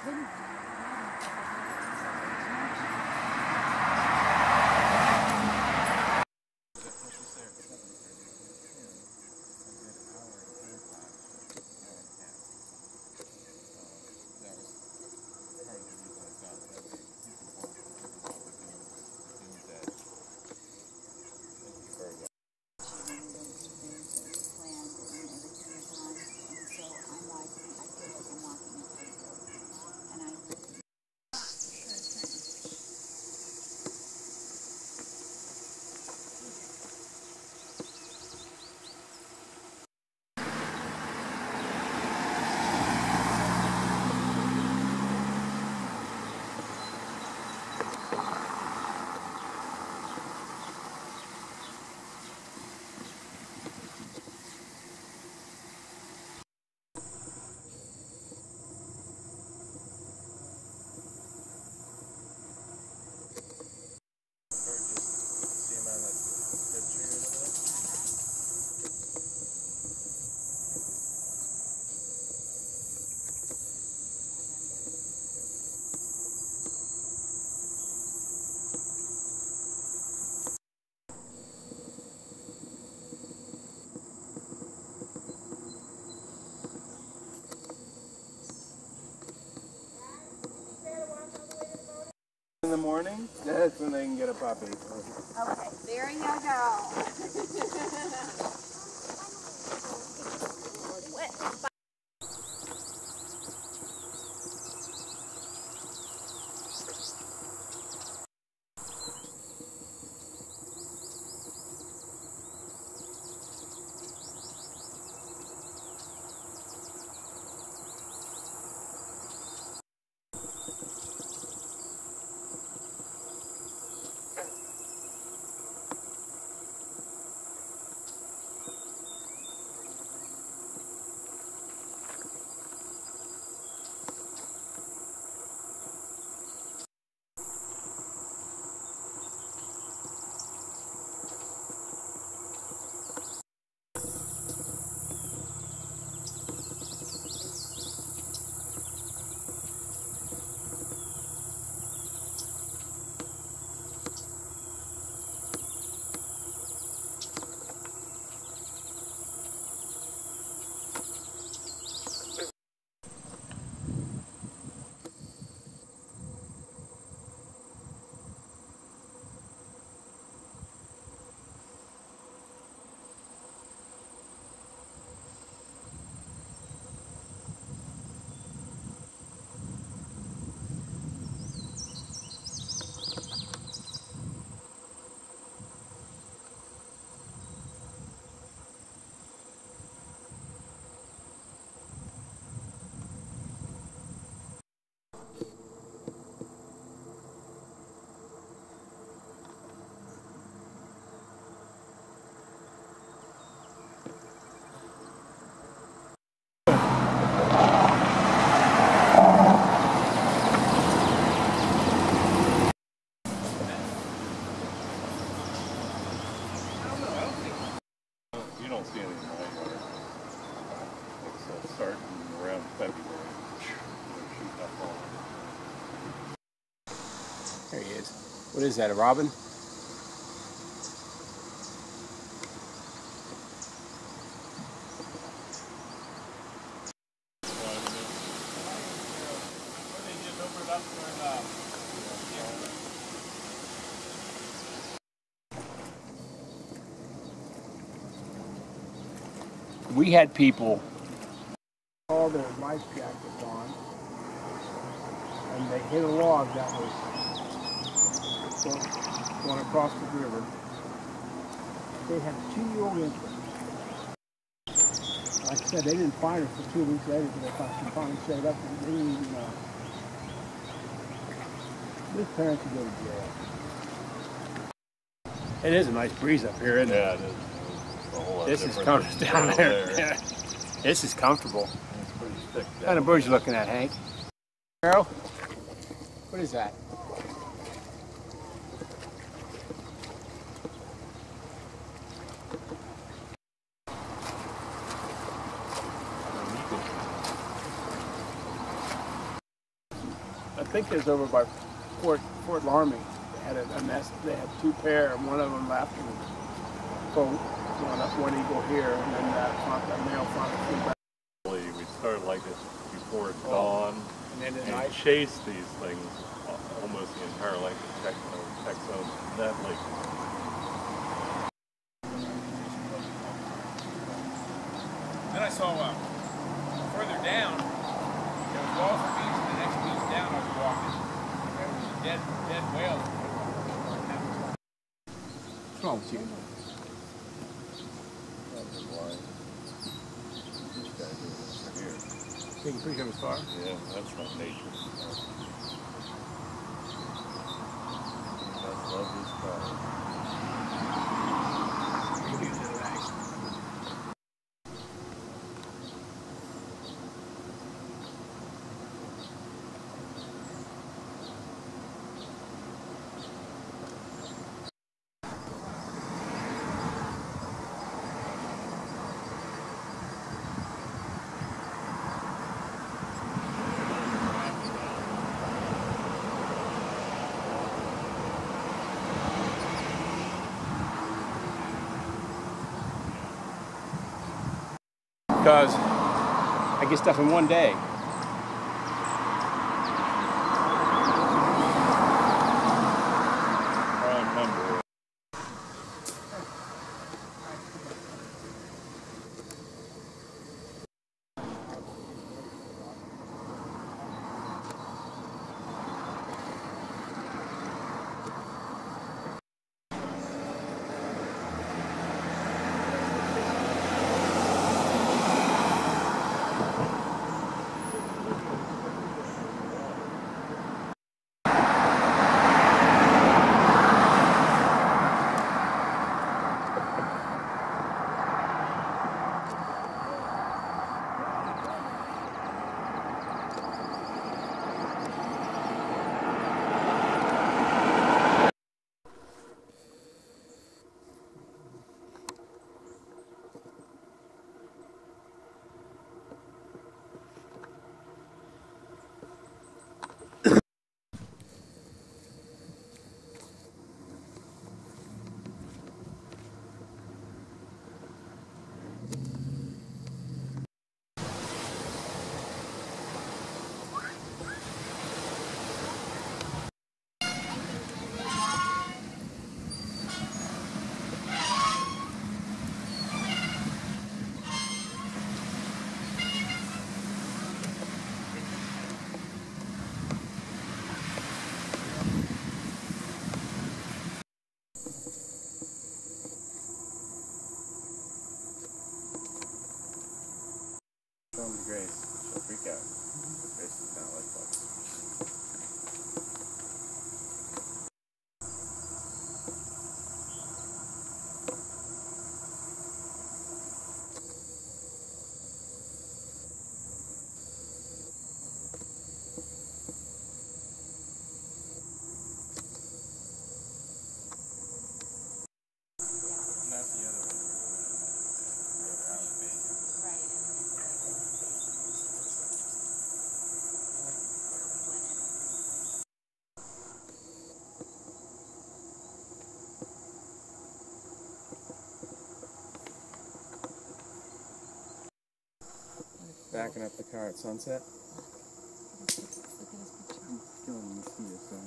In the morning, that's when they can get a puppy. Okay, there you go. There he is. What is that, a robin? We had people all their life jackets on, and they hit a log that was going across the river. They had 2-year-old infants. Like I said, they didn't find her for 2 weeks later, but they finally showed up and they didn't even know. This parents would go to jail. It is a nice breeze up here, isn't it? Yeah, it is. This is comfortable down there. Yeah. This is comfortable. It's pretty thick. What kind of birds you looking at, Hank? Sparrow? What is that? think it was over by Fort Laramie. They had a nest. They had 2 pair, and one of them left and one eagle here, and then that male finally flew back. We started like this before dawn, And then and chased these things almost the entire length of Texas. That like. Then I saw further down, there was walls of beach, and the next beach down I was walking. There was a dead whale. What's wrong with you? Taking a picture of his car? Yeah, that's not nature. That's lovely stuff. Because I get stuff in one day. Prime number. Show them the grace. She'll freak out. Grace is not like bugs. Not the other one. Backing up the car at sunset. Killing mosquitoes, sorry.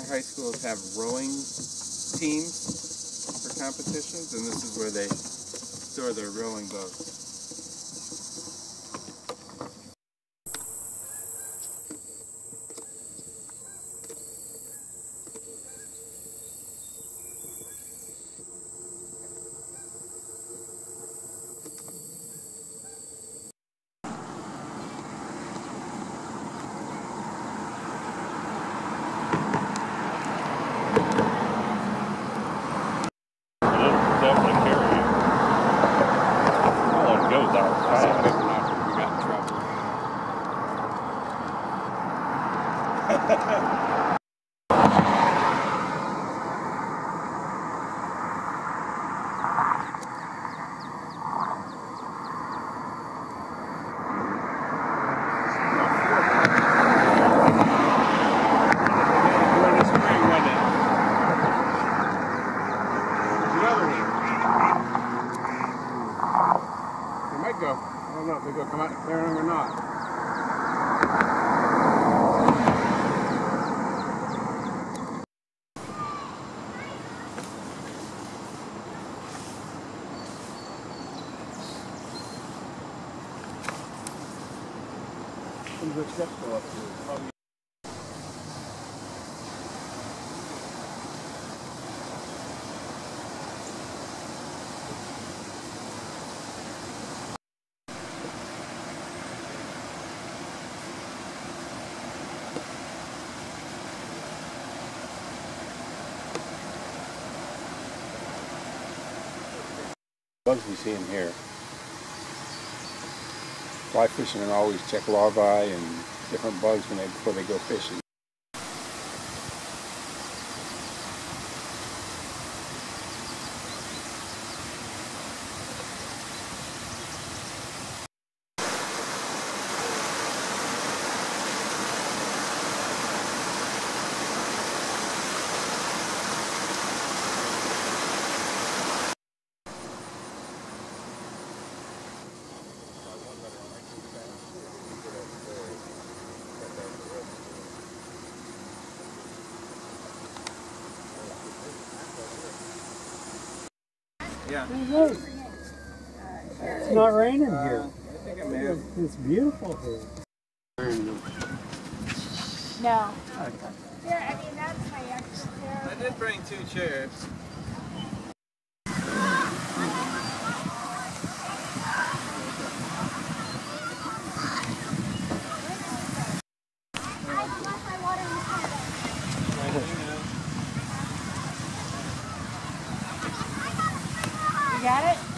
lot of high schools have rowing teams for competitions, and this is where they store their rowing boats. I don't know if they're going to come out and clear them or not. Some good steps go up to. Bugs we see in here. Fly fishermen always check larvae and different bugs before they go fishing. Yeah. It's not raining here. I think it may have. It's beautiful here. No. There, I mean, that's my extra chair. I did bring 2 chairs. I left my water in the car. You got it?